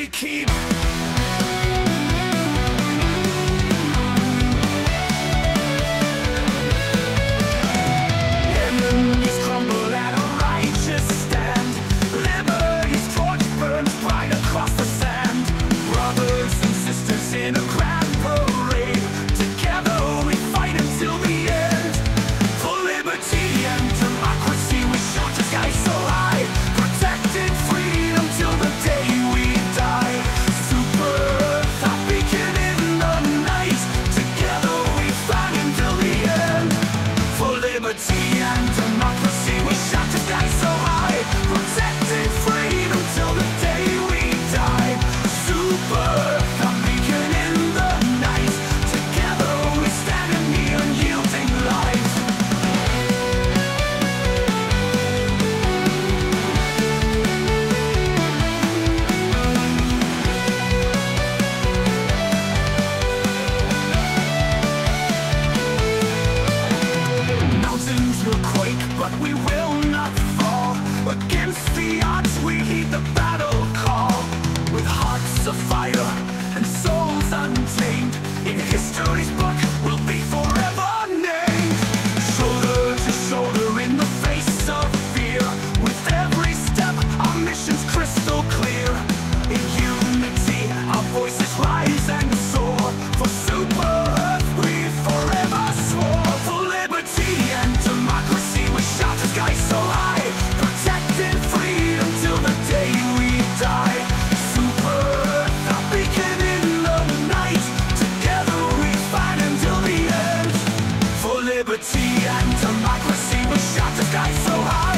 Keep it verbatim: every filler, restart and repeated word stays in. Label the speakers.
Speaker 1: keep. Enemies crumble at a righteous stand. Liberty's torch burns bright across the sand. Brothers and sisters in a grand parade, together we fight until the end. For liberty and democracy we shoot the sky so high, protecting freedom till the day we die. Super Earth, our beacon in the night, together we fight until the end. For liberty and democracy we shout the sky so high, protecting freedom till the day we die. Super Earth, our beacon in the night, together we stand in the unyielding light. Mountains will quake, but we will not fall. Against the odds we heed the battle call. With hearts of fire and souls untamed, in history's book we'll be forever named. Shoulder to shoulder in the face of fear, with every step our mission's crystal clear. In unity our voices rise and soar. For Super Earth we forever swore. For liberty and democracy we shout the sky so high, protecting freedom till the day we die. Super Earth, our beacon in the night, together we fight until the end. For liberty and democracy we shout the sky so high,